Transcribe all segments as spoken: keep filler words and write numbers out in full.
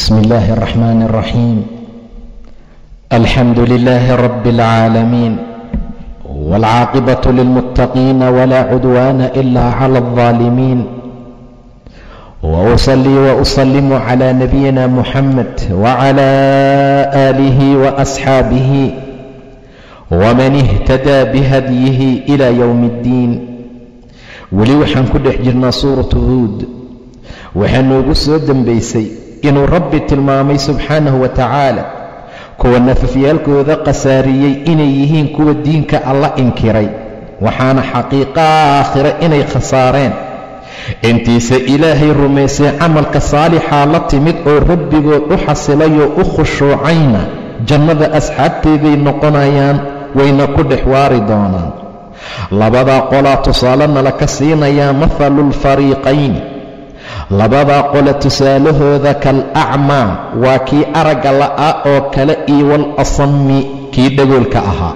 بسم الله الرحمن الرحيم. الحمد لله رب العالمين، والعاقبة للمتقين ولا عدوان إلا على الظالمين، وأصلي وأسلم على نبينا محمد وعلى آله وأصحابه ومن اهتدى بهديه إلى يوم الدين. weli waxaan ku dhex jirnaa suuratu huud. waxaa noogu soo dembaysay inuu rabbi tilmaamay subxaanahu wa tacaala kuwa nafafyaalkooda khasaariyey inay yihiin kuwa diinka alla inkiray, waxaana xaqiiqa aakhira inay khasaareen. intiisa ilaahay rumaysay camalka saalixaa la timid oo rabbigood u xasilayoo u khushuucayna jannada asxaabteeday noqonayaan, wayna ku dhex waari doonaan. labadaa qolaa tusaalena laka siinayaa mathalu lfariiqayni. labadaa qola tusaalahooda kal acmaa waa kii aragga la'aa oo kale, iyo waalasammi kii dhagoolka ahaa,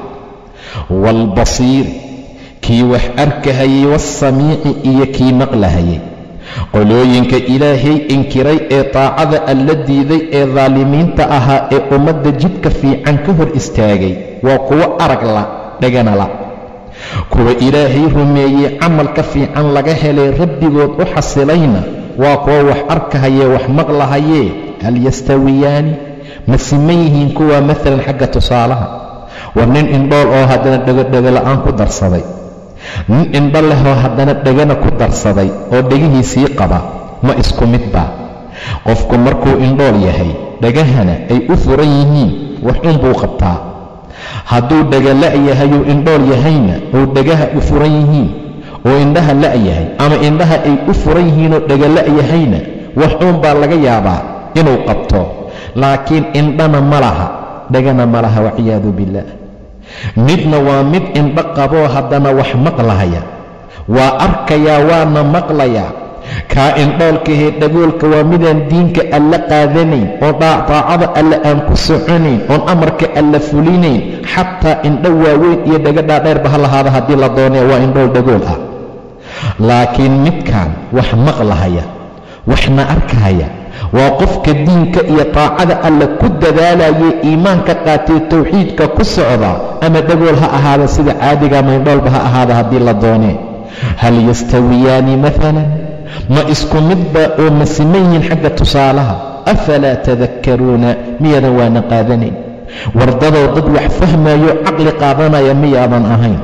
waalbasiiri kii wax arkahayay, waasamiici iyo kii maqlahayay. qolooyinka ilaahay inkiray ee taacada alla diiday ee daalimiinta ahaa ee ummadda jidka fiican ka hor istaagay waa kuwo arag la dhagana la. kuwa ilaahay rumeeyey camalka fiican laga helay rabbigood u xasilayna waa kuwa wax arkahayee wax maqlahayee. hal yastawiyaani ma siman yihiin kuwa maalan xagga tusaalaha? war nin indhool oo haddana dhegodhegola-aan ku darsaday, nin indho leh oo haddana dhegana ku darsaday oo dhegihiisii qaba, ma isku midbaa? qofku markuu indhool yahay dhegahana ay u furan yihiin wax unbuu qabtaa. hadduu dhega la-yahayuu indhool yahayna oo dhegaha u furan yihiin oo indhaha la-yahay, ama indhaha ay u furan yihiinoo dhega la-yahayna wax uun baa laga yaabaa inuu qabto. laakiin indhana ma laha, dhegana ma laha, waciyaadu billaah. midna waa mid indho qaboo haddana wax maqlahaya, waa arkayaa waana maqlayaa. kaa indhoolkahee dhagoolka waa midaan diinka alla qaadanayn, oo daacada alla aan ku soconayn, oon amarka alla fulinayn. xataa indho waaweyn iyo dhego dhaadheerba ha lahaada haddii la doonee waa indhool dhagool ah. laakiin midkaan wax maqlahaya waxna arkahaya waa qofka diinka iyo taacada alla ku dadaalayay, iimaanka qaatee tawxiidka ku socda, ama dhagool ha ahaada sida caadiga, ama indhoolba ha ahaada haddii la doonee. hal yastawiyaani maalan ma isku midba oo ma siman yihiin xagga tusaalaha? afalaa tadakkaruuna miyaadan waana qaadanayn? wardadow dad wax fahmayo caqli qaadanaya miyaadan ahayn?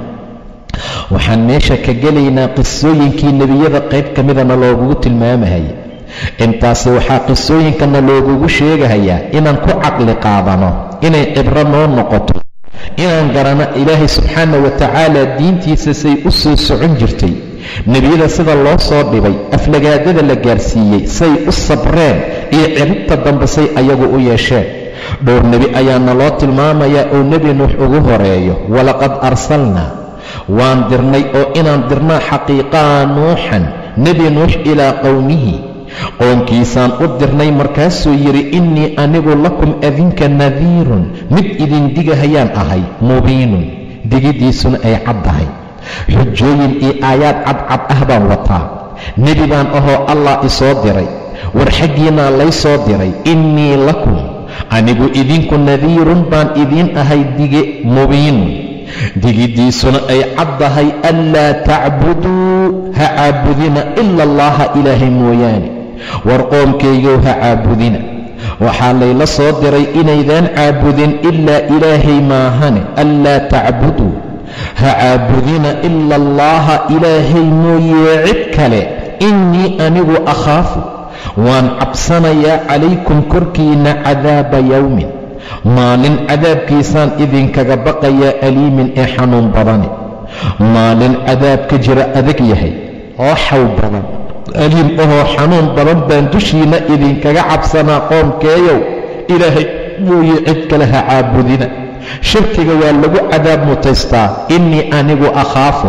waxaan meesha ka gelaynaa qisooyinkii nebiyada qayb ka midana loogugu tilmaamahaya. intaasi waxaa qisooyinkana loogugu sheegahayaa inaan ku caqli qaadano, inay cibro noo noqoto, inaan garanno ilaahay subxaana wa tacaala diintiisa say u soo socon jirtay, nebiyada sida loo soo dhibay, aflagaadada la gaarsiiyey, say u sabreen, iyo ciribta dambe say ayagu u yeesheen. dhowr nebi ayaana loo tilmaamayaa oo nebi nuux ugu horeeyo. walaqad arsalnaa waan dirnay oo inaan dirnaa xaqiiqaa nuuxan, nebi nuux ilaa qowmihi, qoomkiisaan u dirnay. markaasuu yidhi innii anigu lakum adinka nadiirun, mid idin digahayaan ahay, mubiinun digiddiisuna ay caddahay. xujooyin iyo aayaad cadcad ah baan wataa. nebi baan ahoo allah isoo diray, war xaggiinaa lay soo diray. innii lakum anigu idinku nadiirun baan idiin ahay, dige mubiinun digiddiisuna ay caddahay. anlaa tacbuduu ha caabudina ila allaha ilaahay mooyaane. war qoomkaygow ha caabudina, waxaa layla soo diray inaydaan caabudin ilaa ilaahay maahane. anlaa tacbuduu ha caabudina ila allaha ilaahay mooyee cid kale. innii anigu akhaafu waan cabsanayaa calaykum korkiinna cadaaba yowmin, maalin cadaabkiisaan idinkaga baqayaa, aliimin ee xanuun badane. maalin cadaabka jira adag yahay oo xaw badan, aliim ahoo xanuun badan baan dushiinna idinkaga cabsanaa. qoomkeeyow ilaahay mooye cid kale ha caabudina. shirkiga waa lagu cadaab mutaystaa. innii anigu akhaafu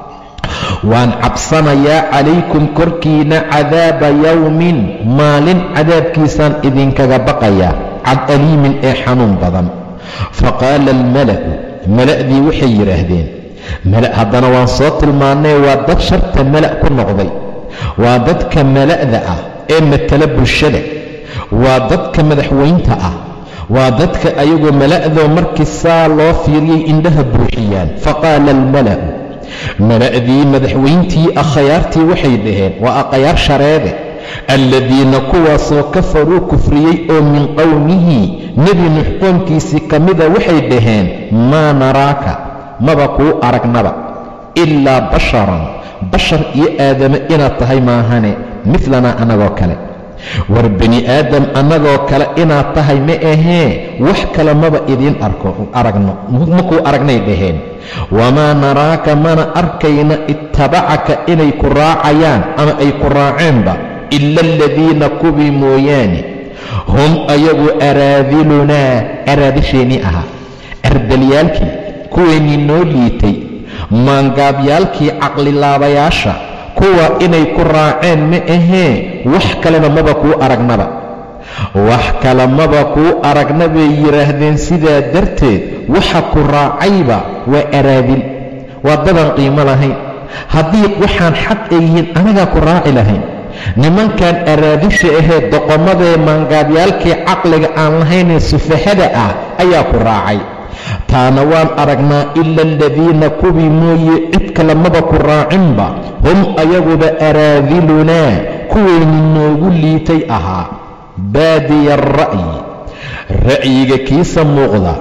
waan cabsanayaa calaykum korkiinna cadaaba yowmin, maalin cadaabkiisaan idinkaga baqayaa, cad aliimin ee xanuun badan. faqaala almala'u mala'dii waxay yidhaahdeen, mala' haddana waan soo tilmaannay waa dad sharta mala' ku noqday, waa dadka mala'da ah ee matala bulshada, وضدك مدحوينت أه وضدك أيغو ملأذو مركسا لو فيري إنها بروحيان. فقال الملأ ملأ ذي مدحوينتي أخيارتي وحيدهن وأقيار شرابه الذين كواسوا كفروا كفريي من قومه نبي نحكم كيسي كمذا وحيدهن ما نراك ما بقوا أرقنبا إلا بشرا بشر يا آدم إنا تهي ماهاني مثلنا أنا وكلا وربني آدم أنا وكلا إنا تهي مئهي وحكلا ما بإذين أرقنا مكو أرقنا يدهن وما نراك من أركينا اتبعك إني كراعيان أما أي كراعين با إلا الذين كبي موياني هم أيغو أراذلنا أراذشيني أها أردليالكي كويني نوليتي مانقابيالكي عقل الله بياشا كوا إني كراعين مئهي وحكلنا مبكو أرقنبا وحكلنا مبكو أرقنبا يرهدين سيدا درتيد وحكو راعيبا وأراذل ودبا قيمة لهين هديق وحان حق إيهين أنا كراعي لهين niman kan araadisha ahayd doqomadee maangaabyaalkii caqliga aan lahayn sufahada ah ayaa ku raacay. taana waan aragnaa ila aladiina kubii mooye cid kale maba ku raacinba hum ayaguba araadilunaa kuwayni noogu liitay ahaa. baadiya ra'yi ra'yiga kiisa muuqda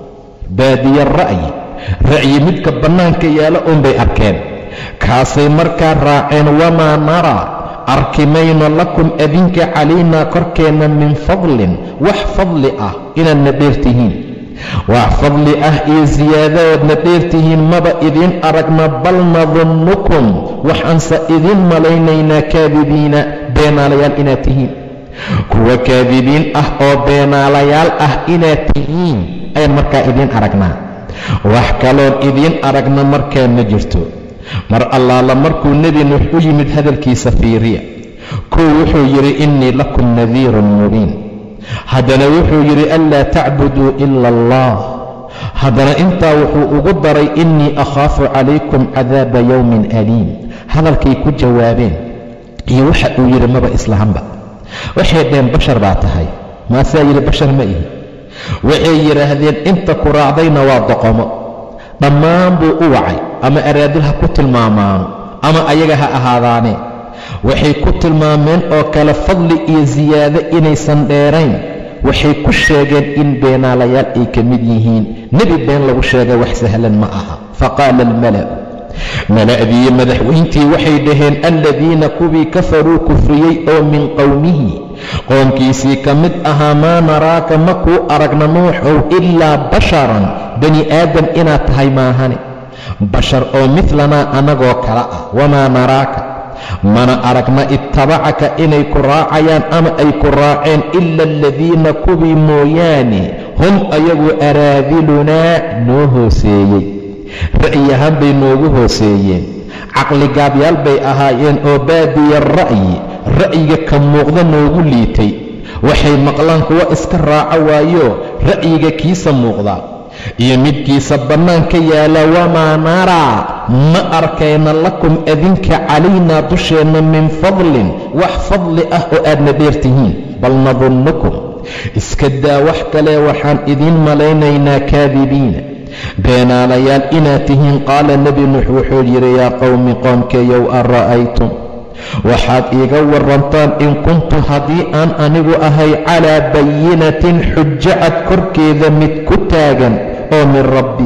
baadiya ra'yi ra'yi midka bannaanka yaala unbay arkeen kaasay markaa raaceen. wamaa naraa arki mayno lakum adinka calaynaa korkeenna min fadlin wax fadli ah inaadna dheertihiin wax fadli ah iyo siyaadadoodna dheertihiin maba idin aragna bal nadunnukum waxaanse idin malaynaynaa kaadibiina beenaalayaal inaad tihiin kuwa kaadibiin ah oo beenaalayaal ah inaad tihiin ayaan markaa idin aragnaa. wax kaloon idin aragna markaa ma jirto. mar allaala markuu nebi nuux u yimid hadalkiisa fiiriya. kow wuxuu yidhi innii lakum nadiirun mubiin. haddana wuxuu yidhi anlaa tacbuduu ila allah. haddana intaa wuxuu ugu daray innii akhaafu calaykum cadaaba yowmin aliim. hadalkay ku jawaabeen iyo waxa uu yidhi maba islahanba. waxay dheen bashar baa tahay. maasaa yidhi bashar ma ihi. waxay yidhaahdeen inta ku raacdayna waa doqomo. dhammaan buu u wacay ama araadil ha ku tilmaamaano ama ayaga ha ahaadaane. waxay ku tilmaameen oo kale fadli iyo siyaado inaysan dheerayn. waxay ku sheegeen in beenaalayaal ay ka mid yihiin. nebi been lagu sheega wax sahlan ma aha. faqaala almala'u mala'dii madaxweyntii waxay dhaheen aladiina kuwii kafaruu kufriyey oo min qowmihi qoomkiisii ka mid ahaa maa naraaka ma kuu aragna nuuxow ilaa basharan bani aadam inaad tahay maahane. bashar oo midlanaa annagoo kala ah. wamaa naraaka mana aragna ittabacaka inay ku raacayaan ama ay ku raaceen ila aladiina kuwii mooyaane hum ayagu araadilunaa noo hooseeyey. ra'yi ahaan bay noogu hooseeyeen. caqligaabyaal bay ahaayeen oo baadiya ra'yi ra'yiga ka muuqda noogu liitay. waxay maqlaan kuwa iska raaca waayo ra'yiga kiisa muuqda iyo midkiisa bannaanka yaala. wamaa naraa ma arkayna lakum adinka calaynaa dusheenna min fadlin wax fadli ah oo aadna dheertihiin bal nadunnukum iska daa wax kale waxaan idin malaynaynaa kaadibiina beenaalayaal inaad tihiin. qaala nebi nuux wuxuu yidhi yaa qowmi qoomkeeyow ara'aytum waxaad iiga warantaan in kuntu haddii aan anigu ahay calaa bayinatin xujo cad korkeeda mid ku taagan oo min rabbi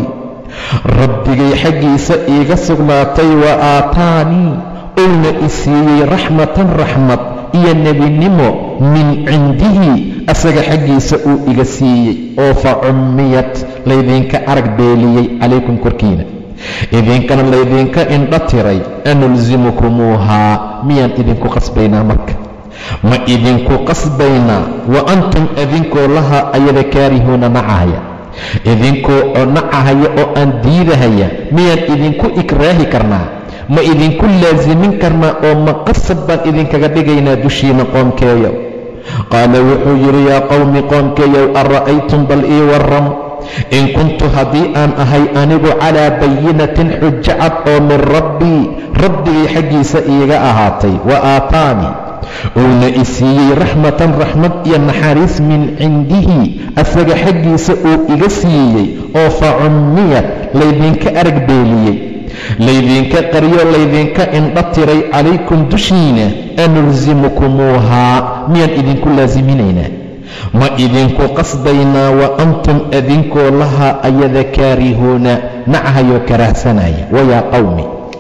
rabbigay xaggiisa iiga sugnaatay. wa aataanii uuna i siiyey raxmatan raxmad iyo nebinimo min cindihi asaga xaggiisa uu iga siiyey oo fa cummiyat laydinka arag beeliyey calaykum korkiina idinkana laydinka indha tiray. anulzimukumuuhaa miyaan idinku qasbaynaa marka ma idinku qasbaynaa wa antum idinkoo lahaa ayada kaarihuuna nacahaya idinkoo oo nacahaya oo aan diidahaya miyaan idinku ikraahi karnaa ma idinku laasimin karnaa oo ma qasab baan idinkaga dhigaynaa dushiina qoomkeeyow. qaala wuxuu yidhi yaa qowmi qoomkeeyow ara'aytum bal ii warram in kuntu haddii aan ahay anigu calaa bayinatin xujo cad oo min rabbii rabbigay xaggiisa iiga ahaatay. wa aataanii uuna isiiyey raxmatan raxmad iyo naxariis min cindihi asaga xaggiisa uu iga siiyey oo fa cummiyad laydinka arag beeliyey, laydinka qaryo, laydinka indha tiray calaykum dushiina anulsimukumuuhaa miyaan idinku laasiminaynaa, ma idinku qasbaynaa wa antum adinkoo lahaa ayada kaarihuuna nacahayoo karaahsanaya. wayaa qowmi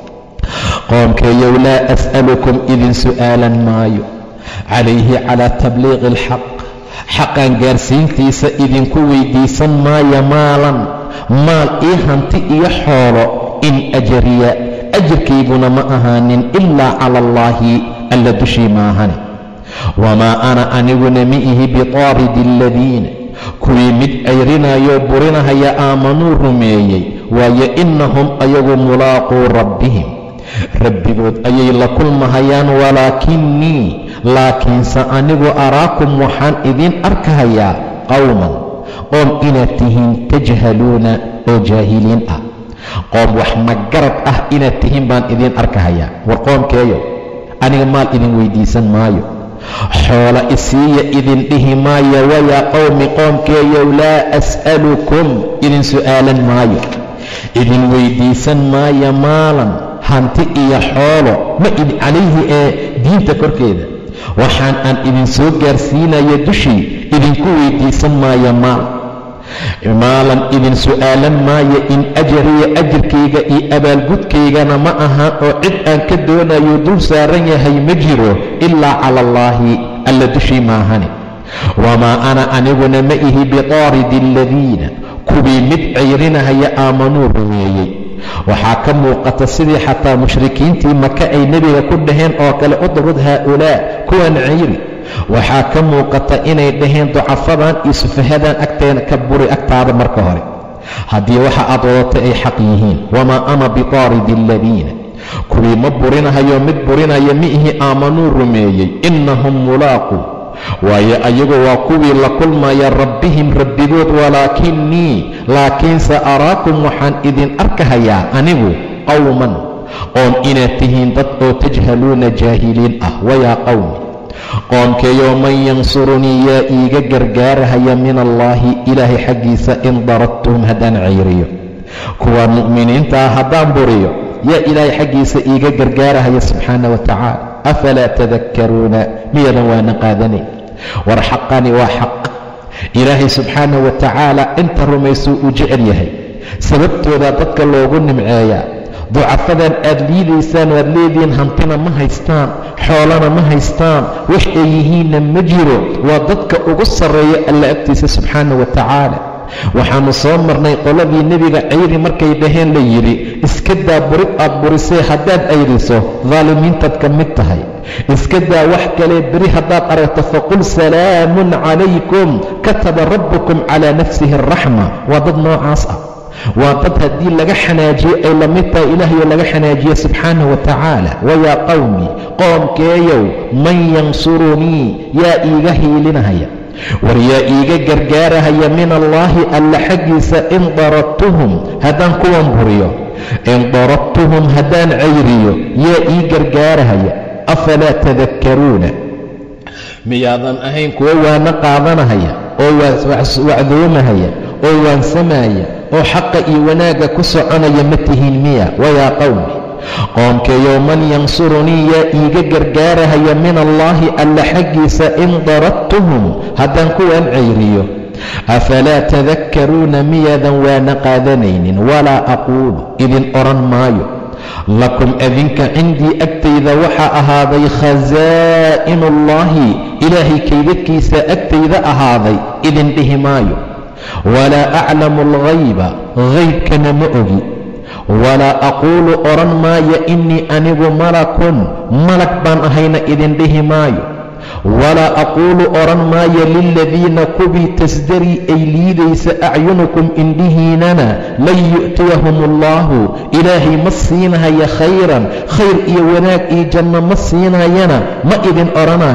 qoomkeeyow laa as'alukum idin su'aalan maayo calayhi calaa tabliiqi alxaq xaqan gaarsiintiisa idinku weydiisan maayo maalan maal ii hanti iyo xoolo, in ajariya ajarkayguna ma ahaanin ilaa cala allaahi alla dushii maahane. wamaa ana aniguna mi ihi bitaaridi aladiina kuwii mid cayrinayoo burinahaya aamanuu rumeeyey, waayo innahum ayagu mulaaquu rabbihim rabbigood ayay la kulmahayaan. walaakinnii laakiinse anigu araakum waxaan idiin arkahayaa qowman qoom inaad tihiin tajhaluuna oo jaahiliin ah, qoom wax magarad ah inaad tihiin baan idiin arkahayaa. war qoomkeeyo aniga maal idin weydiisan maayo, xoola isiiya idin dhihi maayo. wayaa qowmi qoomkeeyow laa as'alukum idin su'aalan maayo, idin weydiisan maayo maalan hanti iyo xoolo, ma idin calayhi ee diinta korkeeda waxaan aan idin soo gaarsiinayo dushii idinku weydiisan maayo maal, maalan idin su'aalan maayo. in ajariya ajarkayga iyo abaalgudkaygana ma ahaan oo cid aan ka doonayo dul saaran yahay ma jiro ilaa cala allaahi alla dushii maahane. wamaa ana aniguna ma ihi bitaaridi aladiina kuwii mid cayrinahaya aamanuu rumeeyey. waxaa ka muuqata sidii xataa mushrikiintii maka ay nebiga ku dhaheen oo kale udrud haaulaa kuwan cayri. waxaa ka muuqata inay dhaheen ducafadan iyo sufahadan agteena ka buri agtaada marka hore haddii waxa aad wadatay ay xaq yihiin. wamaa ana bitaaridi aladiina kuwii ma burinahayo mid burinaya miihi aamanuu rumeeyey, innahum mulaaquu waayo ayagu waa kuwii la kulmaya rabbihim rabbigood. walaakinnii laakiinse araakum waxaan idin arkahayaa anigu qowman qoom inaad tihiin dad oo tajhaluuna jaahiliin ah. wayaa qowmi qoomkeeyo man yansurunii yaa iiga gargaarahaya min allaahi ilaahay xaggiisa in daradtuhum haddaan cayriyo, kuwa mu'miniintaa haddaan buriyo yaa ilaahay xaggiisa iiga gargaarahaya subxaana wa tacaala. afalaa tadakkaruuna miyadan waana qaadanayn. war xaqani waa xaq ilaahay subxaana wa tacaala inta rumaysuu uu jecel yahay, sababtoodaa dadka loogu nimceeyaa. ducafadan aad liidaysaan waad leedihiin hantina ma haystaan, xoolana ma haystaan, wax ay yihiinna ma jiro. waa dadka ugu sarreeya alla agtiisa subxaana wa tacaala. waxaannu soo marnay qoladii nebiga cayri markay dhaheen la yidhi iska daa burid aad burisee haddaad cayriso daalimiintaad ka mid tahay, iska daa wax kale beri haddaad aragto faqul salaamun calaykum kataba rabbukum calaa nafsihi araxma. waa dad noocaas ah, waa dad haddii laga xanaajiyo ay la mid tahay ilaahayoo laga xanaajiye subxaana wa tacaala. wayaa qowmi qoomkeeyow man yansurunii yaa iiga hiilinahaya, war yaa iiga gargaarahaya min allaahi alla xaggiisa in daradtuhum haddaan kuwan buriyo, in daradtuhum haddaan cayriyo yaa ii gargaarahaya. afalaa tadakkaruuna miyaadan ahayn kuwo waana qaadanahaya oo wacdoomahaya oo waansamaya oo xaqa iyo wanaagga ku soconaya ma tihiin miya. wayaa qowmi qoomkeeyow man yansurunii yaa iiga gargaarahaya min allaahi alla xaggiisa in daradtuhum haddaan kuwan cayriyo. afalaa tadakkaruuna miyaadan waana qaadanaynin. walaa aquulu idin odhan maayo lakum adinka cindii agtayda waxaa ahaaday khasaa'inullaahi ilaahay kaydadkiisa agtayda ahaaday idin dhihi maayo. walaa aclamu alghayba haybkana ma ogi. walaa aquulu odhan maayo innii anigu malakun malag baan ahayna idin dhihi maayo. walaa aquulu odhan maayo liladiina kubii tasdarii ay liidaysa acyunukum indhihiinana lan yu'tiyahum allaahu ilaahay ma siinahaya khayran khayr iyo wanaag iyo janno ma siinayana ma idin odhanaayo.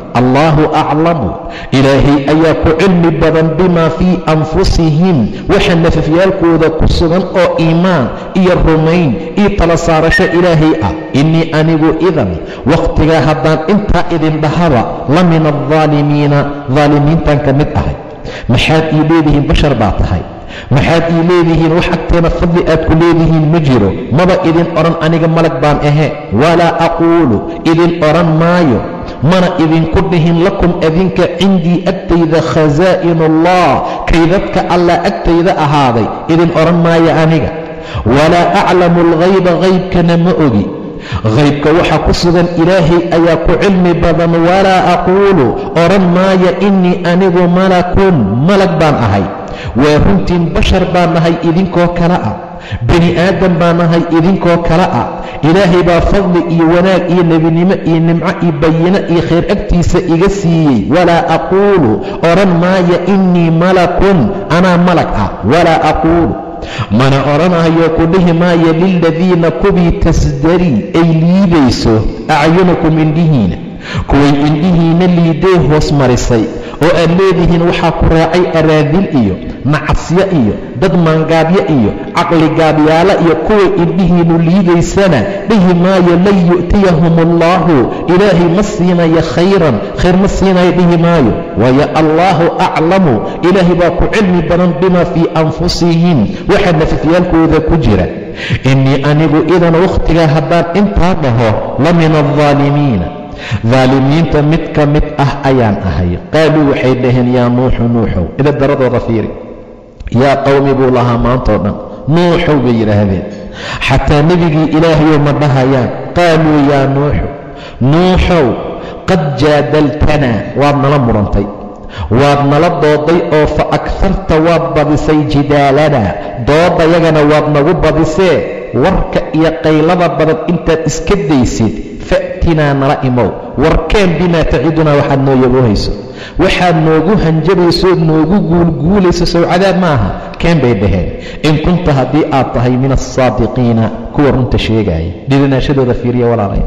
allaahu aclamu ilaahay ayaa ku cilmi badan bimaa fii anfusihim waxa nafafyaalkooda ku sugan oo iimaan iyo rumayn iyo tala saarasho ilaahay ah. innii anigu idan wakhtigaa haddaan intaa idin dhahaba la min aldaalimiina daalimiintan ka mid ahay. maxaad ii leedihiin bashar baa tahay, maxaad ii leedihiin wax agteena fadli aad ku leedihiin ma jiro, maba idin odhan aniga malag baan ahe. walaa aquulu idin odhan maayo, mana idinku dhihin lakum adinka cindii agtayda khasaa'inullah kaydadka allah agtayda ahaaday idin odhan maayo aniga. walaa aclamu alghayba haybkana ma ogi, haybka waxa ku sugan ilaahay ayaa ku cilmi badan. walaa aquulu odhan maayo innii anigu malakun malag baan ahay. waa runtiin bashar baan nahay idinkoo kale ah, bani aadam baan nahay idinkoo kale ah. ilaahay baa fadli iyo wanaag iyo nebinimo iyo nimco iyo bayino iyo khayr agtiisa iga siiyey. walaa aquulu odhan maayo innii malakun anaa malag ah. walaa aquulu mana odhanayo ku dhihi maayo liladiina kuwii tasdarii ay liidayso acyunukum indhihiina, kuway indhihiina liiday hoos marisay oo aad leedihiin waxaa ku raacay araadil iyo nacasyo iyo dad maangaabyo iyo caqligaabyaala iyo kuway indhihiinu liidaysana dhihi maayo lan yu'tiyahum allaahu ilaahay ma siinayo khayran khayr ma siinayo dhihi maayo. waayo allaahu aclamu ilaahay baa ku cilmi badan bimaa fii anfusihim waxa nafafyaalkooda ku jira. innii anigu idan wakhtigaa haddaan intaa dhaho la min aldaalimiina daalimiinta mid ka mid ah ayaan ahay. qaaluu waxay dhaheen yaa nuuxu nuuxow, ida daradooda fiiri, yaa qowmi buu lahaa maantoo dhan nuuxow bay yidhaahdeen, xataa nebigii ilaahayow ma dhahayaan. qaaluu yaa nuuxu nuuxow qad jaadaltanaa waad nala murantay, waad nala dooday oo fa akarta waad badisay jidaalanaa doodayagana waad nagu badisee warka iyo qaylada badan intaad iska daysid fa'tinaa nala imow, warkeen bimaa tacidunaa waxaad noo yaboohayso, waxaad noogu hanjabaysood noogu guulguulayso sow cadaab ma aha, keen bay dhaheen. in kunta haddii aad tahay min alsaadiqiina kuwa runta sheegaaya. dhirinaashadooda fiiriya walaalay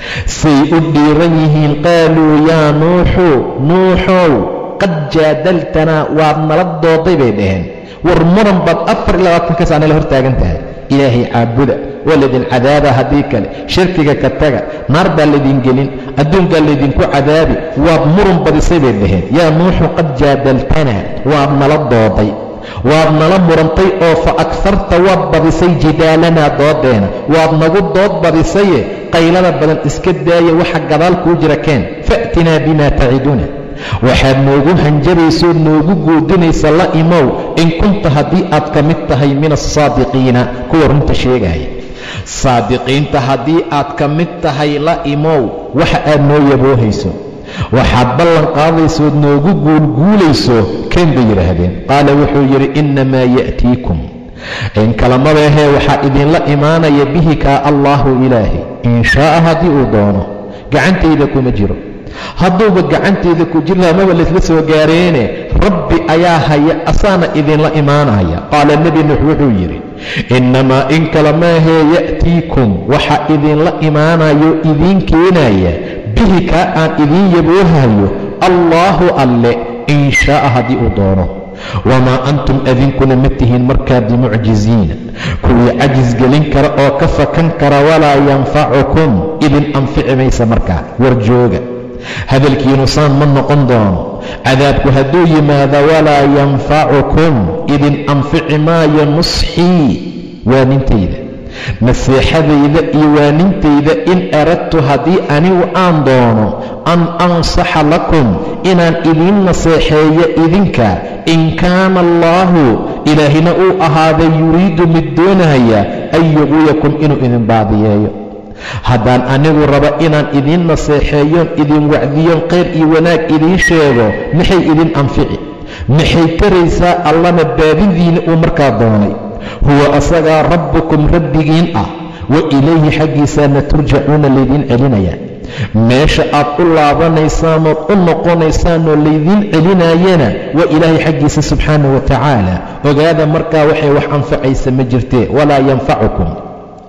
say u dhiiran yihiin. qaaluu yaa nuuxu nuuxow qad jaadaltanaa waad nala dooday bay dhaheen. war muran baad afar iyo labaatanka saa nala hor taagan tahay. ilaahay caabuda waa laydin cadaaba, haddii kale shirkiga ka taga, naar baa laydin gelin, adduunkaa laydinku cadaabi, waad murun badisay bay dhaheen. yaa nuuxu qad jaadaltanaa waad nala dooday, waad nala murantay oo fa akarta waad badisay jidaalanaa doodeena, waad nagu dood badisaye qaylada badan iska daaya waxa gadaal kuu jira keen. fa'tinaa bimaa taciduna waxaad noogu hanjabaysood noogu guudinaysa la imow, in kunta haddii aad ka mid tahay min alsaadiqiina kuwa runta sheegaya. saadiqiinta haddii aad ka mid tahay la imow waxa aad noo yaboohayso, waxaad ballan qaadaysood noogu guulguulayso keen bay yidhaahdeen. qaala wuxuu yidhi innamaa ya'tiikum in kalamadaahee waxaa idinla imaanaya bihi kaa allaahu ilaahay in shaa'a haddii uu doono, gacantayda kuma jiro. hadduuba gacantayda ku jir lahaa maba laysla soo gaareene rabbi ayaa haya asaana idinla imaanaya. qaala nebi nuux wuxuu yidhi innamaa in kale maahee ya'tiikum waxaa idinla imaanayo idiin keenaya bihi kaa aan idiin yaboohayo allaahu alle in shaa'a haddii uu doono. wamaa antum adinkuna ma tihiin markaa bimucjiziina kuwii cajis gelin kara oo ka fakan kara. walaa yanfacukum idin anfici maysa markaa warjooga, hadalkiinu saan ma noqon doono. cadaabku hadduu yimaado walaa yanfacukum idin anfici maayo nusxii waanintayda, nasiixadayda iyo waanintayda. in aradtu haddii anigu aan doono an ansaxa lakum inaan idiin naseexeeyo idinka, in kaana allaahu ilaahina uu ahaaday yuriidu mid doonaya an yuqwiyakum inuu idin baadiyeeyo. haddaan anigu rabo inaan idiin naseexeeyoon idin wacdiyoon khayr iyo wanaag idiin sheego maxay idin anfici, maxay taraysaa allana baadidiina uu markaa doonay. huwa asagaa rabbukum rabbigiin ah, wa ilayhi xaggiisaana turjacuuna laydiin celinaya. meesha aad u laabanaysaanood u noqonaysaanoo laydiin celinaayana waa ilaahay xaggiisa subxaanahu wa tacaala. ogaada markaa waxay wax anfacaysa ma jirtee. walaa yanfacukum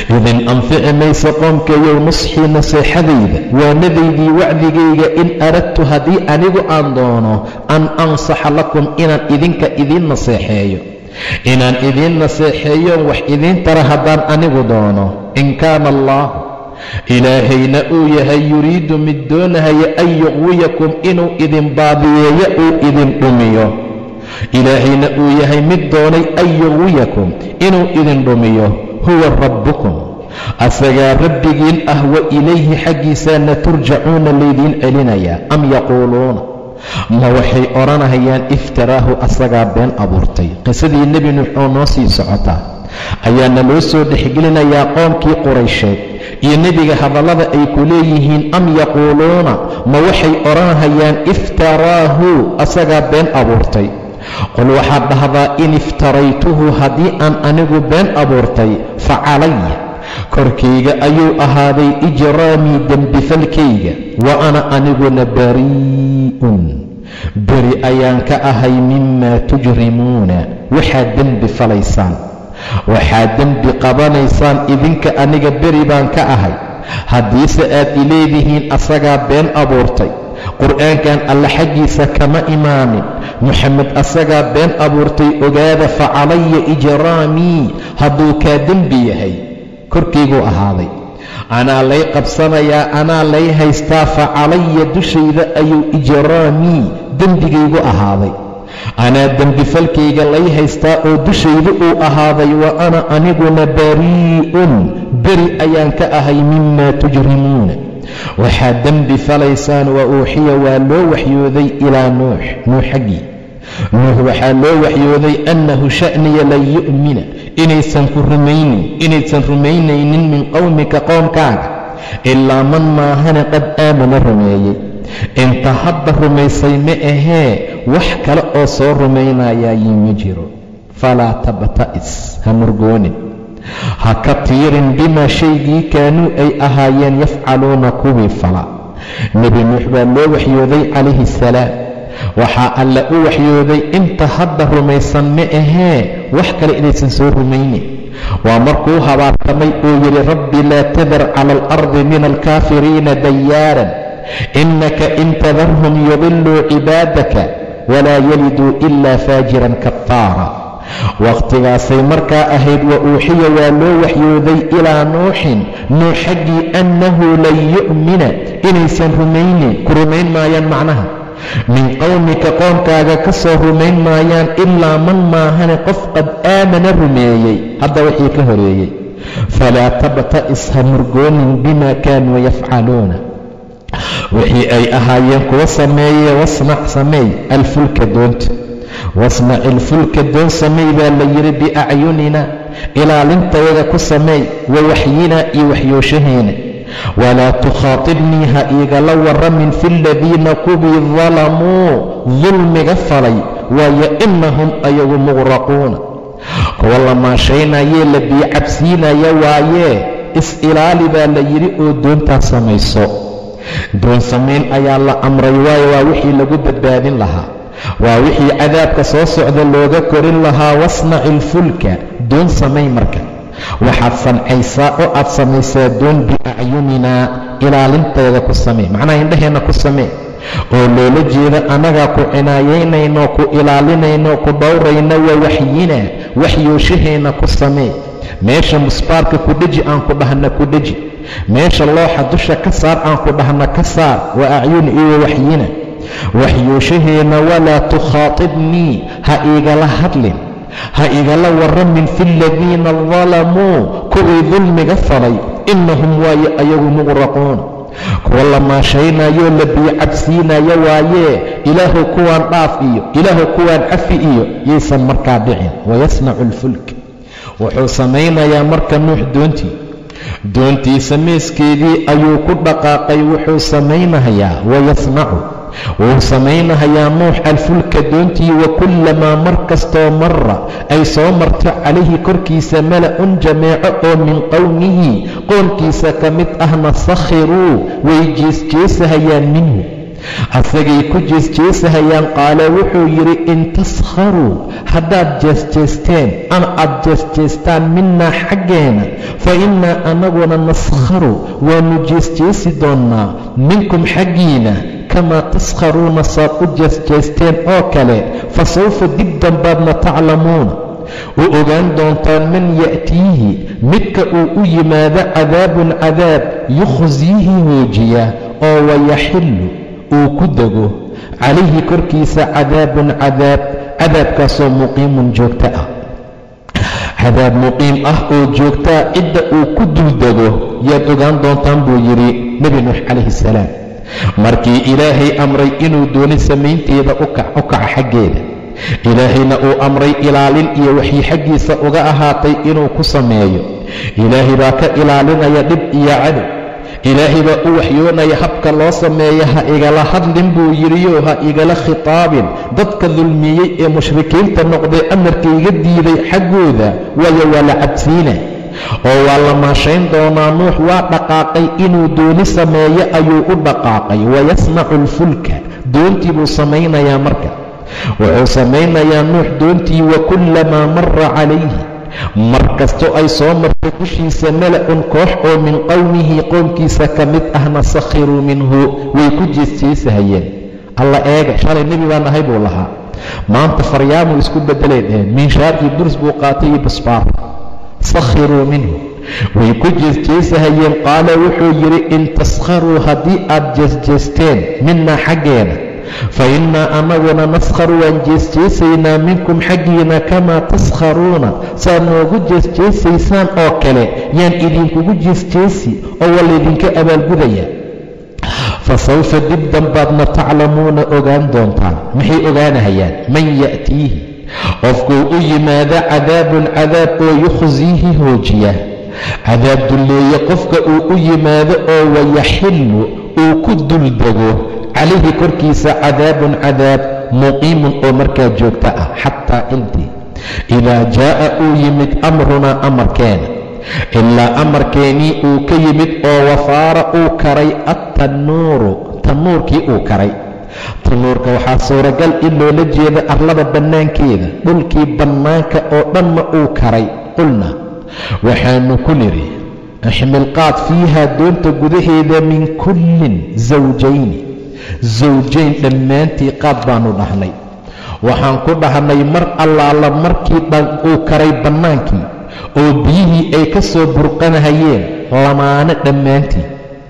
idin anfici maysa qoomkayow nusxii naseexadayda waanadaydii wacdigayga in aradtu haddii anigu aan doono an ansaxa lakum inaan idinka idiin naseexeeyo inaan idiin naseexeeyoon wax idiin tara haddaan anigu doono in kaana allah ilaahayna uu yahay yuriidu mid doonahaya an yuqwiyakum inuu idin baadiyeeyo uu idin dhumiyo ilaahayna uu yahay mid doonay an yuqwiyakum inuu idin dhumiyo huwa rabbukum asagaa rabbigiin ah wa ilayhi xaggiisaana turjacuuna laydiin celinayaa am yaquuluuna ma waxay odhanahayaan iftaraahu asagaa been abuurtay qisadii nebi nuux oo noo sii socotaa ayaana loo soo dhexgelinayaa qoomkii quraysheed iyo nebiga hadallada ay ku leeyihiin am yaquuluuna ma waxay odhanahayaan iftaraahu asagaa been abuurtay qul waxaad dhahdaa in iftaraytuhu haddii aan anigu been abuurtay fa calaya korkayga ayuu ahaaday ijraamii dembifalkayga wa ana aniguna barii'un beri ayaan ka ahay mimaa tujrimuuna waxaad dembi falaysaan waxaad dembi qabanaysaan idinka aniga beri baan ka ahay haddiise aad ileedihiin asagaa been abuurtay qur'aankan alla xaggiisa kama imaanin moxamed asagaa been abuurtay ogaada fa calaya ijraamii hadduu kaa dembi yahay korkayguu ahaaday anaa lay qabsanayaa anaa lay haystaa fa calaya dushayda ayuu ijraamii dembigaygu ahaaday anaa dembifalkayga lay haystaa oo dushayda uu ahaaday wa ana aniguna barii'un beri ayaan ka ahay mimaa tujrimuuna waxaad dembi falaysaan wa uuxiya waa loo waxyooday ilaa nuux nuux xaggii nuux waxaa loo waxyooday annahu sha'niya lan yu'mina inaysan ku rumaynin inaysan rumaynaynin min qowmika qoomkaaga ilaa man maahane qad aamana rumeeyey inta hadda rumaysay ma ahee wax kale oo soo rumaynayayi ma jiro falaa tabta'is ha murgoonin ha ka tiirin bimaa shaygii kaanuu ay ahaayeen yafcaluuna kuwii fala nebi nuux baa loo waxyooday calayhi assalaam waxaa alla u waxyooday inta hadda rumaysan ma ahee wax kale inaysan soo rumaynin waa markuu habaartamay uu yidhi rabbi laa tadar cala alardi min alkaafiriina dayaaran innaka in tadarhum yudiluu cibaadaka walaa yaliduu ilaa faajiran kafaara wakhtigaasay markaa ahayd wa uuxiya waa loo waxyooday ilaa nuuxin nuux xaggii annahu lan yu'mina inaysan rumaynin ku rumayn maayaan macnaha min qowmika qoomkaaga ka soo rumayn maayaan ilaa man maahane qof qad aamana rumeeyey hadda wixii ka horeeyey falaa tabta'is ha murgoonin bimaa kaanuu yafcaluuna wixii ay ahaayeen kuwa sameeye wasnac sameey alfulka doonta wasnac ilfulka doon sameey baa la yidhi biacyunina ilaalintayada ku sameey wa waxyinaa iyo waxyooshaheena walaa tukhaatibnii ha iigala warramin fi aladiina kuwii dalamuu dulmiga falay waayo innahum ayagu muqraquuna kuwa la maashaynayee la biyo cabsiinaya waayee is-ilaali baa la yidhi oo doontaa samayso doon samayn ayaa la amray waayo waa wixii lagu badbaadin lahaa waa wixii cadaabka soo socda looga korin lahaa wasnaci ilfulka doon samay marka waxaad sancaysaa oo aad samaysaa doon biacyuninaa ilaalinteeda ku samee macnaha indhaheenna ku samee oo loola jeeda annagaa ku cinaayaynayno ku ilaalinayno ku dhowrayna waa waxyinaa waxyooshaheena ku samee meesha musbaarka ku dheji aan ku dhahna ku dheji meesha looxa dusha ka saar aan ku dhahna ka saar waa acyuni iyo waxyina waxyooshaheena walaa tukhaatibnii ha igala hadlin ha igala warramin fi aladiina dalamuu kuwii dulmiga falay innahum waaye ayagu muqraquuna kuwa la maashaynayoo la biyo cabsiinaya waayee ilaahu kuwaan dhaaf iyo ilaahu kuwaan cafi iyo yaysan markaa dhicin wayasnacu alfulk wuxuu samaynayaa marka nuux doontii doontii samayskeedii ayuu ku dhaqaaqay wuxuu samaynayaa wayasnacu wuu samaynahayaa nuux alfulka doontii wa kullamaa mar kastoo marra ay soo marto calayhi korkiisa mala-un jameeco oo min qowmihi qoonkiisa ka mid ahna sakhiruu way jeesjeesahayaan minhu asagay ku jeesjeesahayaan qaala wuxuu yidhi in taskharuu haddaad jeesjeesteen ama aad jeesjeestaan minaa xaggeena fa innaa annaguna naskharu waanu jeesjeesi doonnaa minkum xaggiina kamaa taskharuuna saad u jeesjeesteen oo kale fa sawfa dib dambaadna taclamuuna u ogaan doontaan man ya'tiihi midka uu u yimaado cadaabun cadaab yukhsiihi hoojiya oo wayaxillu uu ku dego calayhi korkiisa cadaabun cadaab cadaabkaasoo muqiimun joogto ah cadaab muqiim ah oo joogtaa cidda uu ku duldego yaad ogaan doontaan buu yidhi nebi nuux calayhi salaam markii ilaahay amray inuu dooni samaynteeda u kaca xaggeeda ilaahayna uu amray ilaalin iyo waxii xaggiisa uga ahaatay inuu ku sameeyo ilaahay baa ka ilaalinaya dhib iyo cadow ilaahay baa u waxyoonaya habka loo sameeya ha igala hadlin buu yidhiyo ha igala khitaabin dadka dulmiyey ee mushrikiinta noqday amarkaiga diiday xaggooda waayo waa la cabsiina oo waa la maashayn doonaa nuux waa dhaqaaqay inuu dooni sameeyo ayuu u dhaqaaqay wayasnacu alfulka doontii buu samaynayaa marka wuxuu samaynayaa nuux doontii wa kullamaa mara calayhi mar kastoo ay soo martay dushiisa mala-un koox oo min qowmihi qoomkiisa ka mid ahna sakhiruu minhu way ku jeesjeesahayeen alla eega shalay nebi baan ahay buu lahaa maanta faryaamuu isku beddelay dheheen minshaar iyo durs buu qaatay iyo basbaar sakhiruu minhu way ku jeesjeesahayeen qaala wuxuu yidhi in taskharuu haddii aad jeesjeesteen minaa xaggeena fa innaa annaguna naskharu waan jeesjeesaynaa minkum xaggiina kamaa taskharuuna saad noogu jeesjeesaysaan oo kale yaan idinkugu jeesjeesi oo waa laydinka abaalgudaya fa sawfa dib dambaadna taclamuuna ogaan doontaan maxay ogaanahayaan man ya'tiihi qofkuu u yimaado cadaabun cadaab oo yukhsiihi hoojiya cadaab dulleeye qofka uu u yimaado oo wayaxillu uu ku duldego calayhi korkiisa cadaabun cadaab muqiimun oo markaa joogta ah xataa intii idaa jaa'a uu yimid amrunaa amarkeena ilaa amarkeenii uu ka yimid oo wafaara uu karay attanuuru tanuurkii uu karay tanuurka waxaa suuragal in loola jeeda arlada bannaankeeda dhulkii bannaanka oo dhanna uu karay qulna waxaanu ku nidhi ixmilqaad fiihaa doonta gudaheeda min kullin zawjayni zawjayn dhammaantii qaad baanu dhahnay waxaan ku dhahnay mar allaala markii dhan uu karay bannaankii oo biyihii ay ka soo burqanahayeen lamaane dhammaantii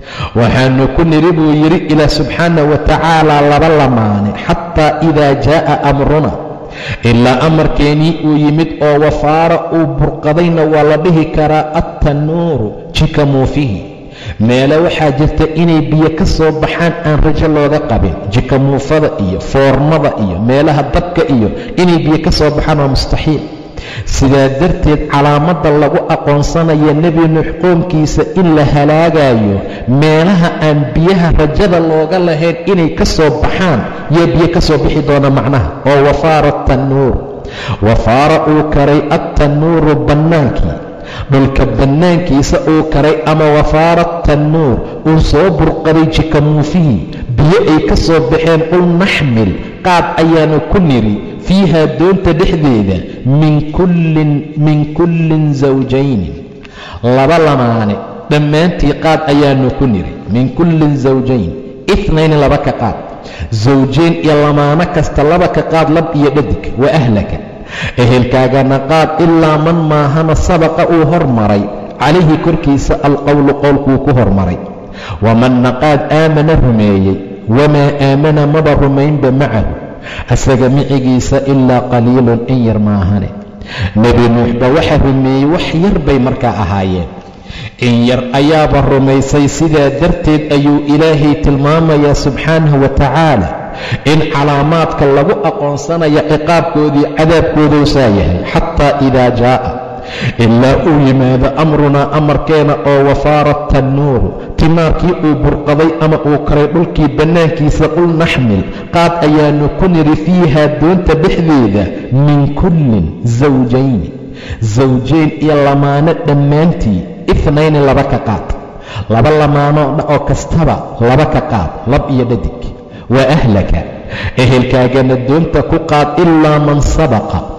waxaanu ku nidhi buu yidhi ilaah subxaana wa tacaalaa laba lamaane xataa idaa jaa'a amruna ilaa amarkeenii uu yimid oo wafaara uu burqadayna waa la dhihi karaa attanuuru jikamuufihi meele waxaa jirta inay biyo ka soo baxaan aan rajo looga qabin jikamuufada iyo foornada iyo meelaha dabka iyo inay biyo ka soo baxaan waa mustaxiil sidaa darteed calaamadda lagu aqoonsanaya nebi nuux qoomkiisa in la halaagayo meelaha aan biyaha rajada looga lahayn inay ka soo baxaan yaa biyo ka soo bixi doona macnaha oo wafaara attanuur wafaara uu karay attanuuru bannaankii dhulka bannaankiisa uu karay ama wafaara attanuur uu soo burqaday jikamuufihii biyo ay ka soo baxeen qul naxmil qaad ayaanu ku nidhi fiihaa doonta dhexdeeda min kullin min kullin zawjayni laba lamaane dhammaantii qaad ayaanu ku nidhi min kullin zawjayn itnayni laba ka qaad zawjayn iyo lamaano kasta laba ka qaad lab iyo dhadig wa ahlaka ehelkaagana qaad ilaa man maahana sabaqa uu hormaray calayhi korkiisa alqowlu qowlkuu ku hormaray wamanna qaad aamana rumeeyey wamaa aamana maba rumaynba macahu asaga micigiisa ilaa qaliilun in yar maahane nebi nuuxba waxa rumeeyey wax yar bay markaa ahaayeen in yar ayaaba rumaysay sidaa darteed ayuu ilaahay tilmaamayaa subxaanahu wa tacaala in calaamaadka lagu aqoonsanayo ciqaabkoodii cadaabkoodousaa yahay xataa idaa jaa'a ilaa uu yimaado amrunaa amarkeena oo wafaara attanuuru timaarkii uu burqaday ama uu karay dhulkii bannaankiisa qul naxmil qaad ayaanu ku nidhi fiihaa doonta dhexdeeda min kullin zawjayni zawjayn iyo lamaano dhammaantii itnayni laba ka qaad laba lamaano oo kastaba laba ka qaad lab iyo dhadig wa ahlaka ehelkaagana doonta ku qaad ilaa man sabaqa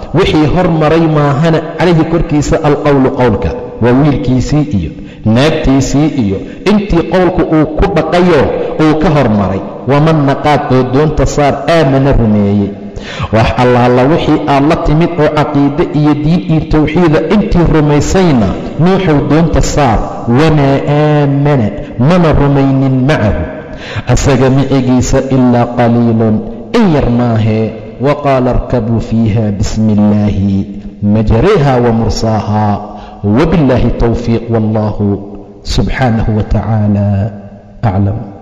wixii hormaray maahana calayhi korkiisa alqowlu qowlka waa wiilkiisii iyo naagtiisii iyo intii qowlku uu ku dhaqayo uu ka hormaray waman naqaad oo doonta saar aamana rumeeyey wax allaala wixii aad la timid oo caqiide iyo diin iyo tawxiida intii rumaysayna nuuxow doonta saar wamaa aamana mana rumaynin macahu asaga micigiisa ilaa qaliilun in yar maahee waqaala irkabuu fiiha bismi illaahi majariha wa mursaaha وبالله التوفيق والله سبحانه وتعالى أعلم.